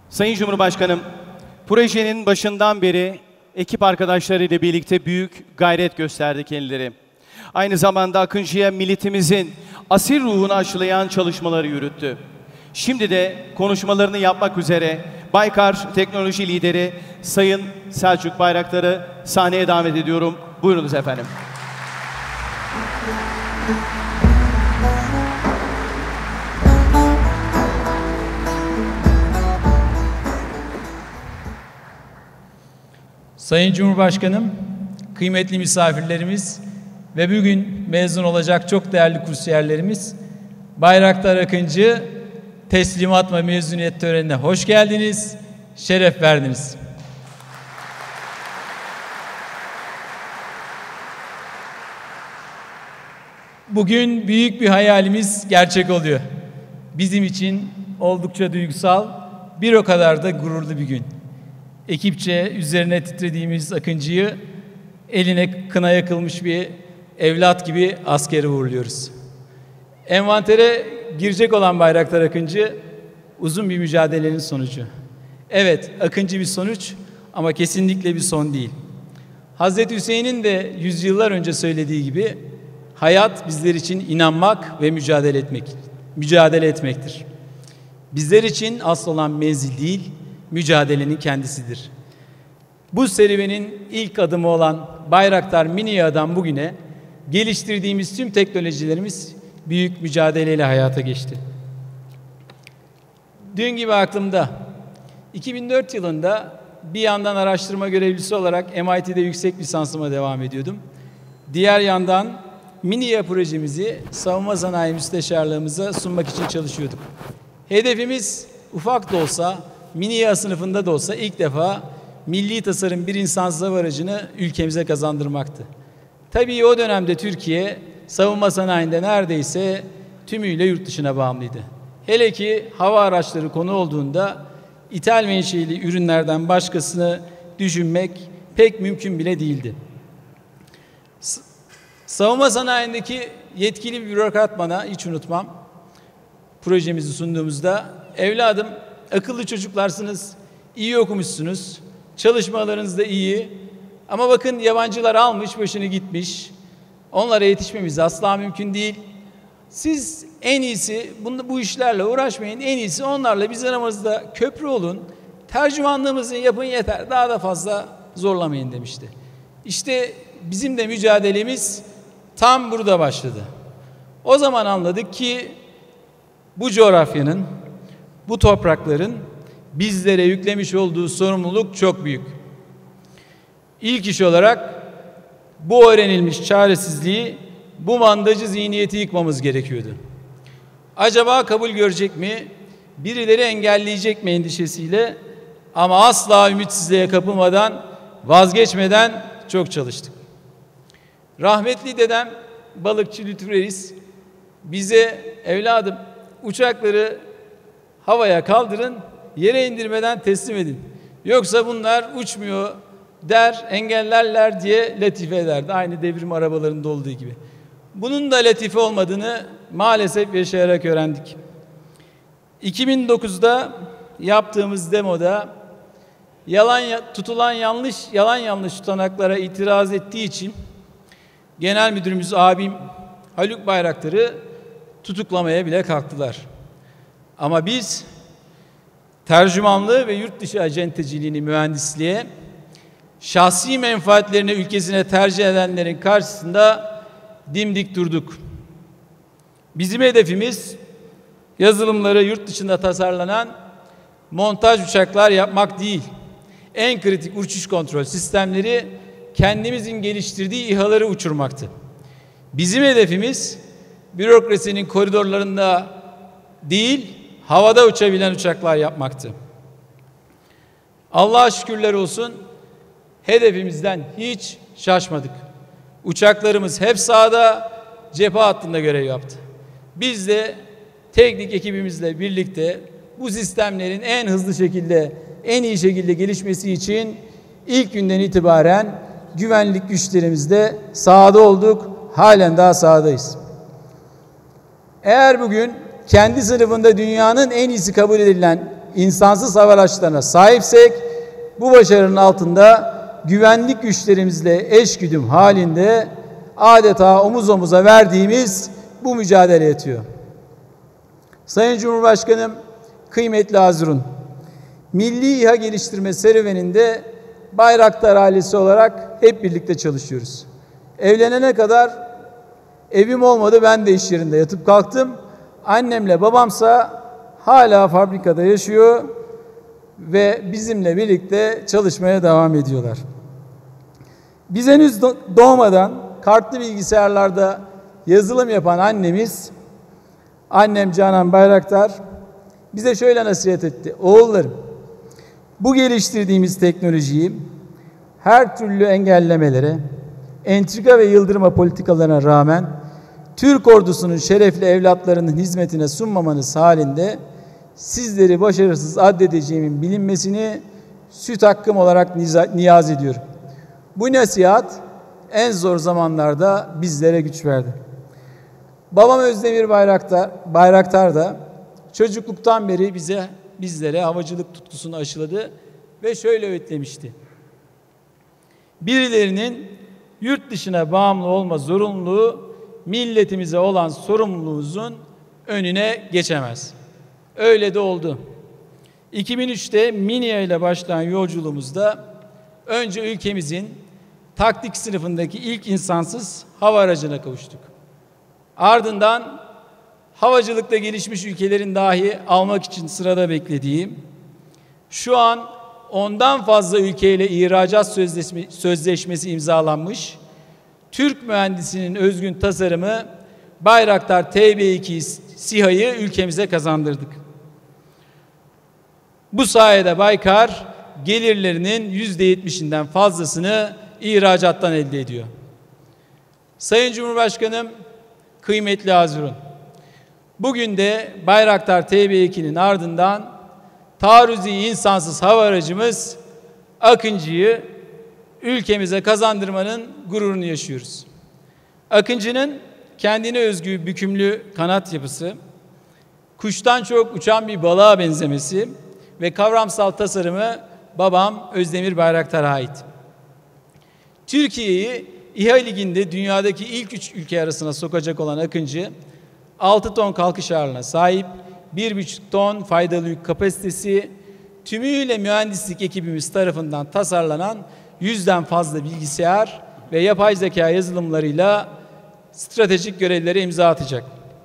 Sayın Cumhurbaşkanım, projenin başından beri ekip arkadaşlarıyla birlikte büyük gayret gösterdi kendileri. Aynı zamanda Akıncı'ya milletimizin asil ruhunu aşılayan çalışmaları yürüttü. Şimdi de konuşmalarını yapmak üzere Baykar Teknoloji Lideri Sayın Selçuk Bayraktar'ı sahneye davet ediyorum. Buyurunuz efendim. Sayın Cumhurbaşkanım, kıymetli misafirlerimiz ve bugün mezun olacak çok değerli kursiyerlerimiz, Bayraktar Akıncı teslimat ve mezuniyet törenine hoş geldiniz, şeref verdiniz. Bugün büyük bir hayalimiz gerçek oluyor. Bizim için oldukça duygusal, bir o kadar da gururlu bir gün. Ekipçe üzerine titrediğimiz Akıncı'yı eline kına yakılmış bir evlat gibi askere uğurluyoruz. Envantere girecek olan Bayraktar Akıncı uzun bir mücadelenin sonucu. Evet, Akıncı bir sonuç ama kesinlikle bir son değil. Hazreti Hüseyin'in de yüzyıllar önce söylediği gibi hayat bizler için inanmak ve mücadele etmektir. Bizler için asıl olan menzil değil, mücadelenin kendisidir. Bu serüvenin ilk adımı olan Bayraktar Mini-Yağ'dan bugüne geliştirdiğimiz tüm teknolojilerimiz büyük mücadeleyle hayata geçti. Dün gibi aklımda 2004 yılında bir yandan araştırma görevlisi olarak MIT'de yüksek lisansıma devam ediyordum. Diğer yandan Mini-Yağ projemizi savunma sanayi müsteşarlığımıza sunmak için çalışıyorduk. Hedefimiz ufak da olsa, Mini-Yağ sınıfında da olsa ilk defa milli tasarım bir insansız hava aracını ülkemize kazandırmaktı. Tabii o dönemde Türkiye savunma sanayinde neredeyse tümüyle yurt dışına bağımlıydı. Hele ki hava araçları konu olduğunda ithal menşeli ürünlerden başkasını düşünmek pek mümkün bile değildi. Savunma sanayindeki yetkili bir bürokrat bana, hiç unutmam, projemizi sunduğumuzda, evladım akıllı çocuklarsınız, iyi okumuşsunuz, çalışmalarınız da iyi ama bakın yabancılar almış başını gitmiş, onlara yetişmemiz asla mümkün değil. Siz en iyisi bu işlerle uğraşmayın, en iyisi onlarla biz aramızda köprü olun, tercümanlığımızı yapın yeter, daha da fazla zorlamayın demişti. İşte bizim de mücadelemiz tam burada başladı. O zaman anladık ki bu coğrafyanın, bu toprakların bizlere yüklemiş olduğu sorumluluk çok büyük. İlk iş olarak bu öğrenilmiş çaresizliği, bu mandacı zihniyeti yıkmamız gerekiyordu. Acaba kabul görecek mi? Birileri engelleyecek mi endişesiyle, ama asla ümitsizliğe kapılmadan, vazgeçmeden çok çalıştık. Rahmetli dedem balıkçı Lütfü Reis bize, evladım uçakları havaya kaldırın, yere indirmeden teslim edin. Yoksa bunlar uçmuyor der, engellerler diye latife ederdi. Aynı devrim arabalarında olduğu gibi. Bunun da latife olmadığını maalesef yaşayarak öğrendik. 2009'da yaptığımız demoda yalan yanlış tutanaklara itiraz ettiği için Genel Müdürümüz abim Haluk Bayraktar'ı tutuklamaya bile kalktılar. Ama biz tercümanlığı ve yurt dışı acenteciliğini mühendisliğe, şahsi menfaatlerini ülkesine tercih edenlerin karşısında dimdik durduk. Bizim hedefimiz yazılımları yurt dışında tasarlanan montaj uçaklar yapmak değil. En kritik uçuş kontrol sistemleri kendimizin geliştirdiği İHA'ları uçurmaktı. Bizim hedefimiz bürokrasinin koridorlarında değil, havada uçabilen uçaklar yapmaktı. Allah'a şükürler olsun, hedefimizden hiç şaşmadık. Uçaklarımız hep sahada, cephe hattında görev yaptı. Biz de teknik ekibimizle birlikte bu sistemlerin en hızlı şekilde, en iyi şekilde gelişmesi için ilk günden itibaren güvenlik güçlerimizde sahada olduk, halen daha sahadayız. Eğer bugün kendi sınıfında dünyanın en iyisi kabul edilen insansız hava araçlarına sahipsek, bu başarının altında güvenlik güçlerimizle eşgüdüm halinde adeta omuz omuza verdiğimiz bu mücadele yatıyor. Sayın Cumhurbaşkanım, kıymetli Hazirun, Milli İHA geliştirme serüveninde Bayraktar ailesi olarak hep birlikte çalışıyoruz. Evlenene kadar evim olmadı, ben de iş yerinde yatıp kalktım. Annemle babamsa hala fabrikada yaşıyor ve bizimle birlikte çalışmaya devam ediyorlar. Biz henüz doğmadan kartlı bilgisayarlarda yazılım yapan annem Canan Bayraktar bize şöyle nasihat etti: oğullarım, bu geliştirdiğimiz teknolojiyi her türlü engellemelere, entrika ve yıldırma politikalarına rağmen Türk ordusunun şerefli evlatlarının hizmetine sunmamanız halinde sizleri başarısız addedeceğimin bilinmesini süt hakkım olarak niyaz ediyorum. Bu nasihat en zor zamanlarda bizlere güç verdi. Babam Özdemir Bayraktar da çocukluktan beri bizlere havacılık tutkusunu aşıladı ve şöyle öğütlemişti: birilerinin yurt dışına bağımlı olma zorunluluğu milletimize olan sorumluluğumuzun önüne geçemez. Öyle de oldu. 2003'te Minya ile başlayan yolculuğumuzda önce ülkemizin taktik sınıfındaki ilk insansız hava aracına kavuştuk. Ardından havacılıkta gelişmiş ülkelerin dahi almak için sırada beklediğim, şu an ondan fazla ülkeyle ihracat sözleşmesi imzalanmış, Türk mühendisinin özgün tasarımı Bayraktar TB2 SİHA'yı ülkemize kazandırdık. Bu sayede Baykar gelirlerinin %70'inden fazlasını ihracattan elde ediyor. Sayın Cumhurbaşkanım, kıymetli Hazirun, bugün de Bayraktar TB2'nin ardından taarruzi insansız hava aracımız Akıncı'yı ülkemize kazandırmanın gururunu yaşıyoruz. Akıncı'nın kendine özgü bükümlü kanat yapısı, kuştan çok uçan bir balığa benzemesi ve kavramsal tasarımı babam Özdemir Bayraktar'a ait. Türkiye'yi İHA Ligi'nde dünyadaki ilk 3 ülke arasına sokacak olan Akıncı, 6 ton kalkış ağırlığına sahip, 1,5 ton faydalı yük kapasitesi, tümüyle mühendislik ekibimiz tarafından tasarlanan 100'den fazla bilgisayar ve yapay zeka yazılımlarıyla stratejik görevlere imza atacak.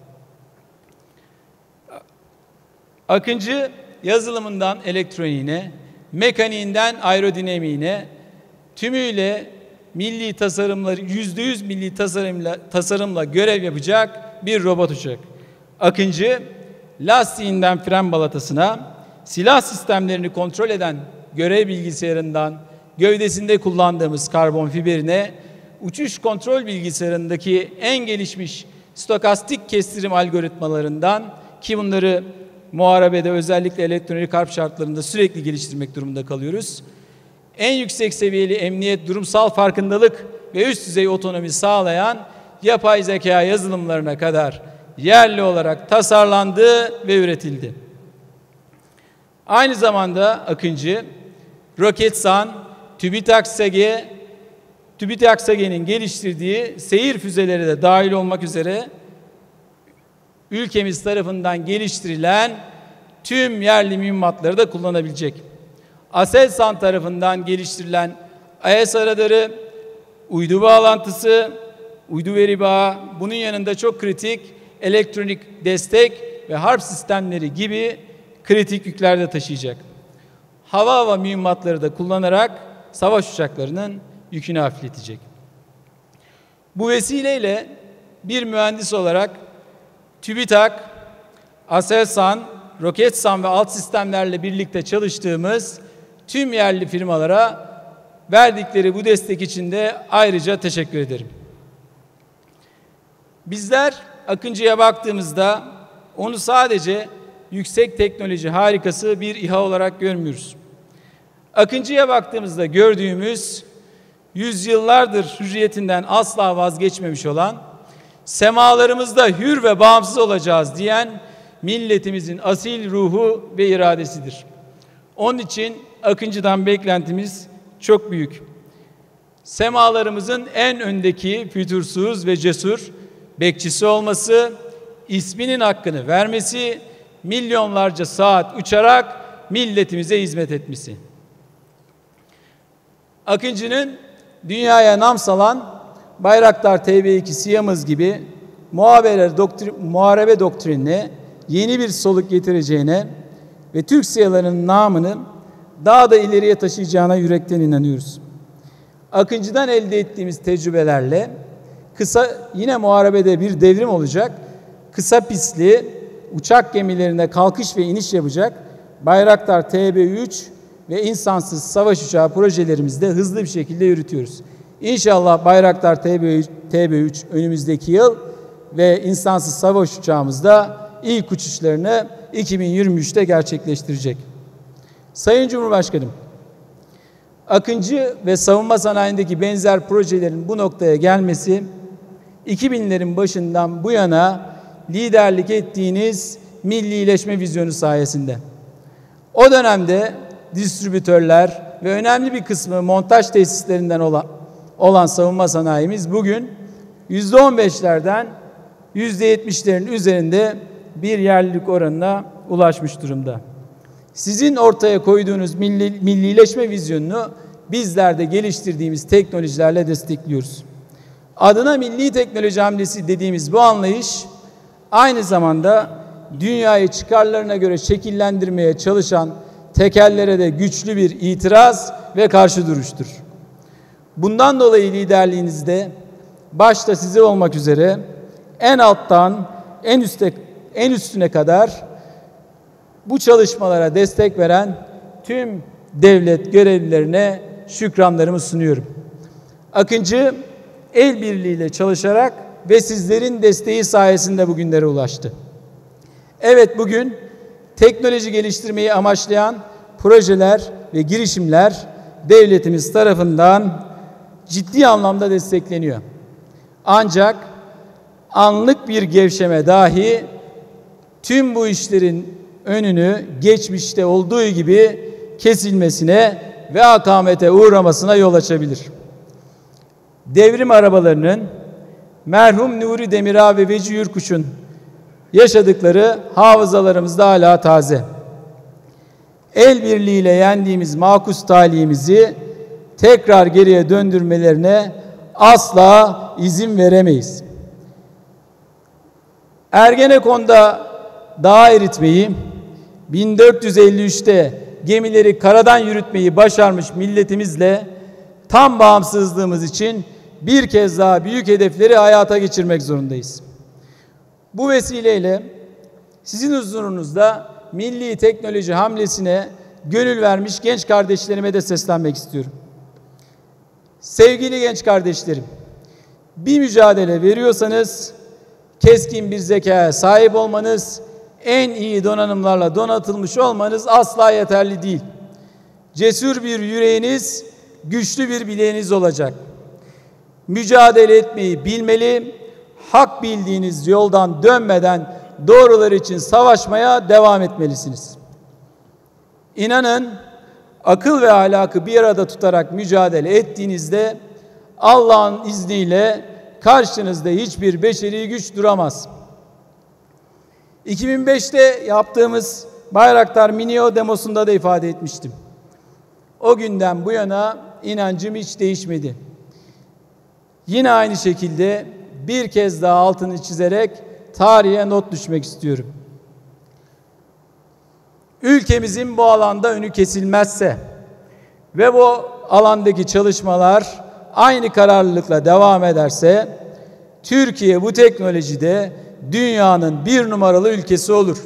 Akıncı yazılımından elektroniğine, mekaniğinden aerodinamiğine tümüyle milli tasarımları, %100 milli tasarımla görev yapacak bir robot uçak. Akıncı lastiğinden fren balatasına, silah sistemlerini kontrol eden görev bilgisayarından gövdesinde kullandığımız karbon fiberine, uçuş kontrol bilgisayarındaki en gelişmiş stokastik kestirim algoritmalarından, ki bunları muharebede özellikle elektronik harp şartlarında sürekli geliştirmek durumunda kalıyoruz, en yüksek seviyeli emniyet, durumsal farkındalık ve üst düzey otonomi sağlayan yapay zeka yazılımlarına kadar yerli olarak tasarlandı ve üretildi. Aynı zamanda Akıncı, Roketsan, TÜBİTAK SAGE'nin geliştirdiği seyir füzeleri de dahil olmak üzere ülkemiz tarafından geliştirilen tüm yerli mühimmatları da kullanabilecek. Aselsan tarafından geliştirilen AES radarı, uydu bağlantısı, uydu veri bağı, bunun yanında çok kritik elektronik destek ve harp sistemleri gibi kritik yükler de taşıyacak. Hava mühimmatları da kullanarak savaş uçaklarının yükünü hafifletecek. Bu vesileyle bir mühendis olarak TÜBİTAK, Aselsan, Roketsan ve alt sistemlerle birlikte çalıştığımız tüm yerli firmalara verdikleri bu destek için de ayrıca teşekkür ederim. Bizler Akıncı'ya baktığımızda onu sadece yüksek teknoloji harikası bir İHA olarak görmüyoruz. Akıncı'ya baktığımızda gördüğümüz yüzyıllardır hürriyetinden asla vazgeçmemiş olan, semalarımızda hür ve bağımsız olacağız diyen milletimizin asil ruhu ve iradesidir. Onun için Akıncı'dan beklentimiz çok büyük. Semalarımızın en öndeki fütursuz ve cesur bekçisi olması, isminin hakkını vermesi, milyonlarca saat uçarak milletimize hizmet etmesi. Akıncı'nın dünyaya nam salan Bayraktar TB2 SİHA'mız gibi muharebe doktrinine yeni bir soluk getireceğine ve Türk SİHA'larının namını daha da ileriye taşıyacağına yürekten inanıyoruz. Akıncı'dan elde ettiğimiz tecrübelerle yine muharebede bir devrim olacak, kısa pistli uçak gemilerine kalkış ve iniş yapacak Bayraktar TB3 ve insansız savaş uçağı projelerimizde hızlı bir şekilde yürütüyoruz. İnşallah Bayraktar TB3 önümüzdeki yıl ve insansız savaş uçağımızda ilk uçuşlarını 2023'te gerçekleştirecek. Sayın Cumhurbaşkanım, Akıncı ve savunma sanayindeki benzer projelerin bu noktaya gelmesi, 2000'lerin başından bu yana liderlik ettiğiniz millileşme vizyonu sayesinde. O dönemde distribütörler ve önemli bir kısmı montaj tesislerinden olan savunma sanayimiz bugün %15'lerden %70'lerin üzerinde bir yerlilik oranına ulaşmış durumda. Sizin ortaya koyduğunuz millileşme vizyonunu bizler de geliştirdiğimiz teknolojilerle destekliyoruz. Adına milli teknoloji hamlesi dediğimiz bu anlayış aynı zamanda dünyayı çıkarlarına göre şekillendirmeye çalışan tekellere de güçlü bir itiraz ve karşı duruştur. Bundan dolayı liderliğinizde başta size olmak üzere en alttan en üstüne kadar bu çalışmalara destek veren tüm devlet görevlilerine şükranlarımı sunuyorum. Akıncı el birliğiyle çalışarak ve sizlerin desteği sayesinde bugünlere ulaştı. Evet, bugün teknoloji geliştirmeyi amaçlayan projeler ve girişimler devletimiz tarafından ciddi anlamda destekleniyor. Ancak anlık bir gevşeme dahi tüm bu işlerin önünü geçmişte olduğu gibi kesilmesine ve akamete uğramasına yol açabilir. Devrim arabalarının merhum Nuri Demirağ ve Veci Yurkuş'un yaşadıkları hafızalarımızda hala taze. El birliğiyle yendiğimiz makus talihimizi tekrar geriye döndürmelerine asla izin veremeyiz. Ergenekon'da dağ eritmeyi, 1453'te gemileri karadan yürütmeyi başarmış milletimizle tam bağımsızlığımız için bir kez daha büyük hedefleri hayata geçirmek zorundayız. Bu vesileyle sizin huzurunuzda milli teknoloji hamlesine gönül vermiş genç kardeşlerime de seslenmek istiyorum. Sevgili genç kardeşlerim, bir mücadele veriyorsanız keskin bir zekaya sahip olmanız, en iyi donanımlarla donatılmış olmanız asla yeterli değil. Cesur bir yüreğiniz, güçlü bir bileğiniz olacak. Mücadele etmeyi bilmeli, hak bildiğiniz yoldan dönmeden doğrular için savaşmaya devam etmelisiniz. İnanın, akıl ve ahlakı bir arada tutarak mücadele ettiğinizde Allah'ın izniyle karşınızda hiçbir beşeri güç duramaz. 2005'te yaptığımız Bayraktar Mineo demosunda da ifade etmiştim. O günden bu yana inancım hiç değişmedi. Yine aynı şekilde bir kez daha altını çizerek tarihe not düşmek istiyorum. Ülkemizin bu alanda önü kesilmezse ve bu alandaki çalışmalar aynı kararlılıkla devam ederse Türkiye bu teknolojide dünyanın bir numaralı ülkesi olur.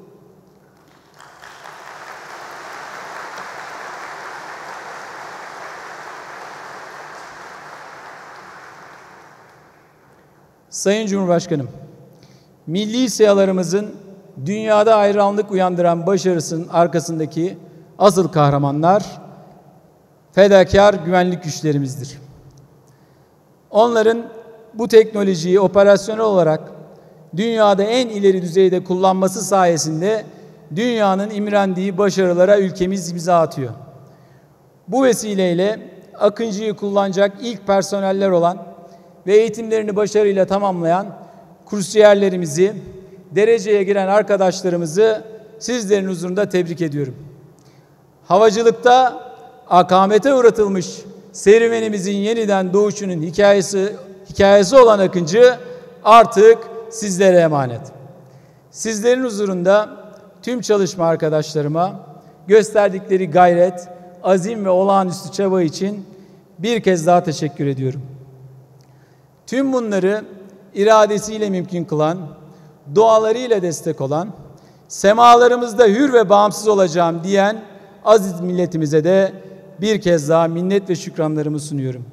Sayın Cumhurbaşkanım, milli SİHA'larımızın dünyada hayranlık uyandıran başarısının arkasındaki asıl kahramanlar fedakar güvenlik güçlerimizdir. Onların bu teknolojiyi operasyonel olarak dünyada en ileri düzeyde kullanması sayesinde dünyanın imrendiği başarılara ülkemiz imza atıyor. Bu vesileyle Akıncı'yı kullanacak ilk personeller olan ve eğitimlerini başarıyla tamamlayan kursiyerlerimizi, dereceye giren arkadaşlarımızı sizlerin huzurunda tebrik ediyorum. Havacılıkta akamete uğratılmış serüvenimizin yeniden doğuşunun hikayesi olan Akıncı artık sizlere emanet. Sizlerin huzurunda tüm çalışma arkadaşlarıma gösterdikleri gayret, azim ve olağanüstü çaba için bir kez daha teşekkür ediyorum. Tüm bunları iradesiyle mümkün kılan, dualarıyla destek olan, semalarımızda hür ve bağımsız olacağım diyen aziz milletimize de bir kez daha minnet ve şükranlarımı sunuyorum.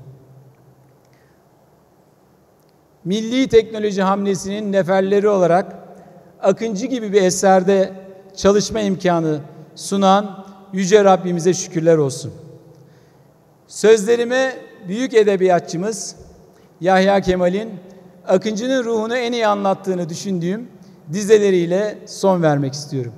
Milli teknoloji hamlesinin neferleri olarak Akıncı gibi bir eserde çalışma imkanı sunan Yüce Rabbimize şükürler olsun. Sözlerime büyük edebiyatçımız Yahya Kemal'in Akıncı'nın ruhunu en iyi anlattığını düşündüğüm dizeleriyle son vermek istiyorum.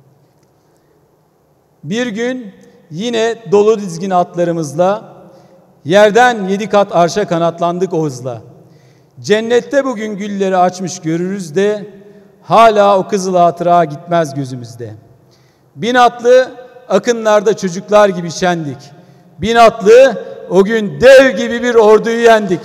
Bir gün yine dolu dizgin atlarımızla yerden 7 kat arşa kanatlandık o hızla. Cennette bugün gülleri açmış görürüz de hala o kızıl hatıra gitmez gözümüzde. 1000 atlı akınlarda çocuklar gibi şendik. 1000 atlı o gün dev gibi bir orduyu yendik.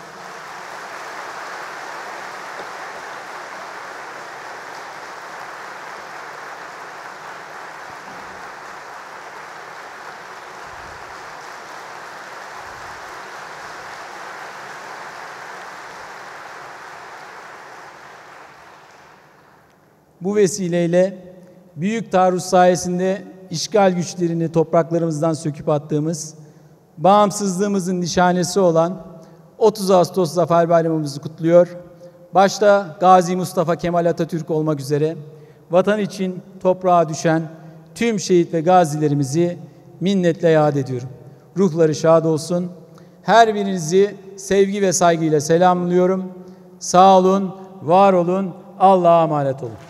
Bu vesileyle büyük taarruz sayesinde işgal güçlerini topraklarımızdan söküp attığımız, bağımsızlığımızın nişanesi olan 30 Ağustos Zafer Bayramımızı kutluyor. Başta Gazi Mustafa Kemal Atatürk olmak üzere vatan için toprağa düşen tüm şehit ve gazilerimizi minnetle yad ediyorum. Ruhları şad olsun. Her birinizi sevgi ve saygıyla selamlıyorum. Sağ olun, var olun, Allah'a emanet olun.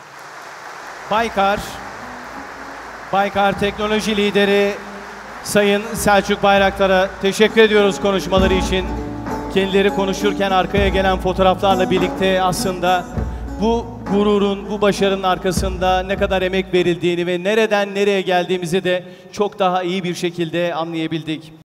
Baykar Teknoloji Lideri Sayın Selçuk Bayraktar'a teşekkür ediyoruz konuşmaları için. Kendileri konuşurken arkaya gelen fotoğraflarla birlikte aslında bu gururun, bu başarının arkasında ne kadar emek verildiğini ve nereden nereye geldiğimizi de çok daha iyi bir şekilde anlayabildik.